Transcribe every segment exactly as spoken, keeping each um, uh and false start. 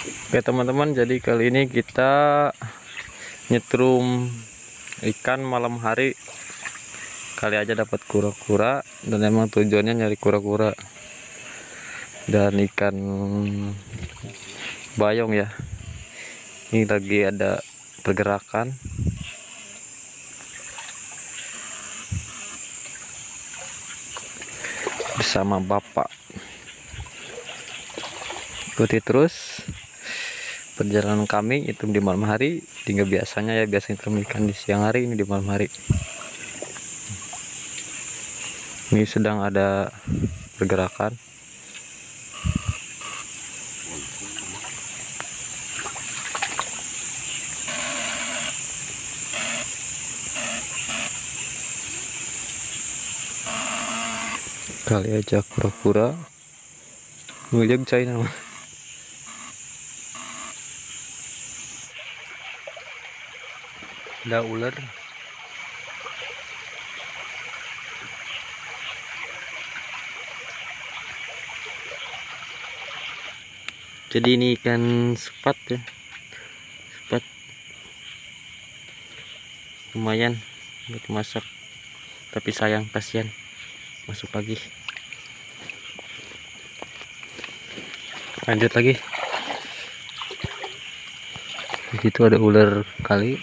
Oke teman-teman, jadi kali ini kita nyetrum ikan malam hari. Kali aja dapat kura-kura, dan emang tujuannya nyari kura-kura dan ikan bayong ya. Ini lagi ada pergerakan. Bersama bapak. Ikuti terus perjalanan kami itu di malam hari. Tinggal biasanya ya biasanya ikan di siang hari, ini di malam hari. Ini sedang ada pergerakan. Kali aja kura-kura ngejek China. Ada ular. Jadi ini ikan sepat ya, sepat lumayan buat masak, tapi sayang kasihan masuk lagi. Lanjut lagi. Di situ ada ular kali.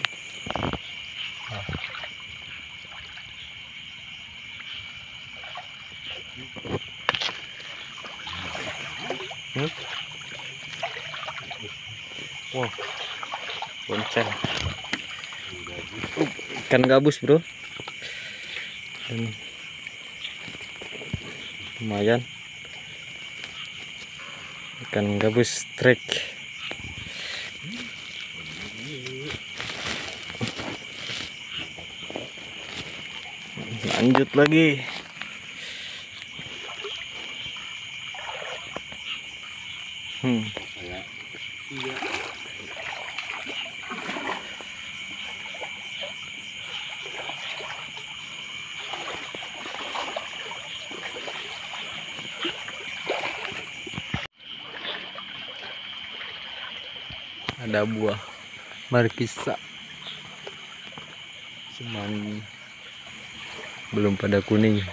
Hmm? Wow, bonceng. Uh, ikan gabus bro. Dan lumayan. Ikan gabus trek. Lanjut lagi. Hmm. Ada buah markisa, cuman belum pada kuning.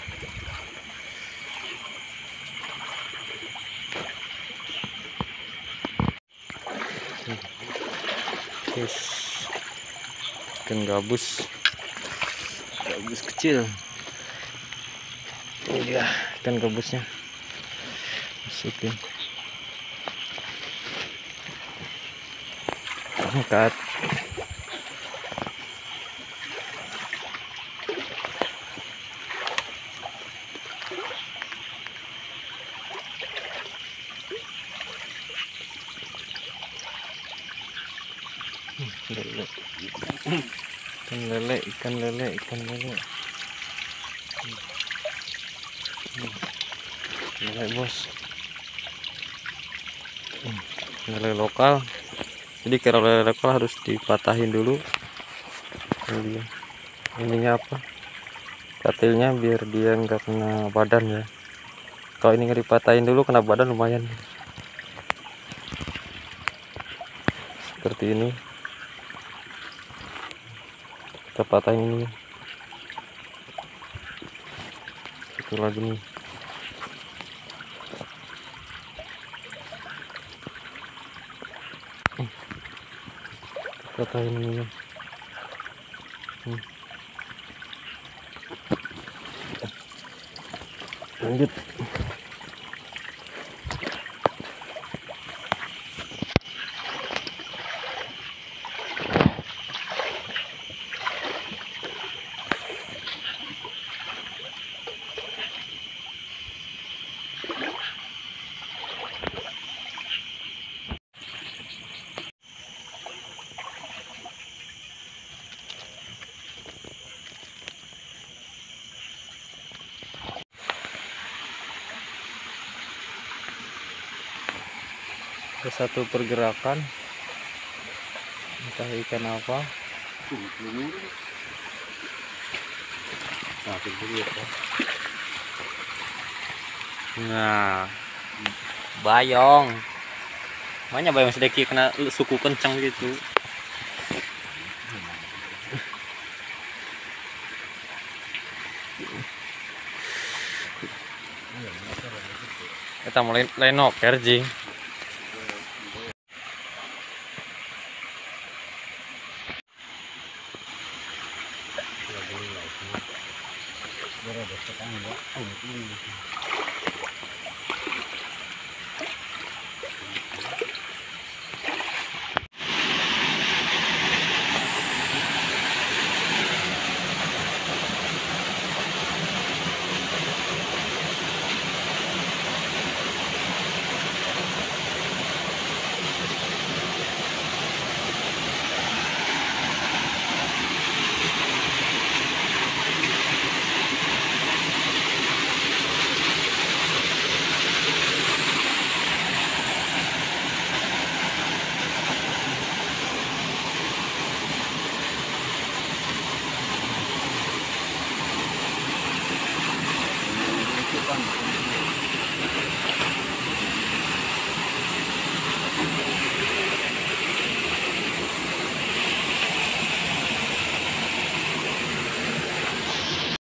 Terus ikan gabus, gabus kecil. Ini dia ikan gabusnya, masukin, angkat. Lele. Ikan lele, ikan lele, ikan lele. Lele bos. Lele lokal. Jadi kalau lele lokal harus dipatahin dulu. Ini ininya apa? Katilnya biar dia nggak kena badan ya. Kalau ini nggak dipatahin dulu kena badan lumayan. Seperti ini. Kita patahin ini. Itu lagi nih. Patahin ini. Hmm. Lanjut. Ada satu pergerakan, entah ikan apa. Nah, bayong. Banyak bayang sedikit kena suku kencang gitu. Kita mulai lenok kerjing.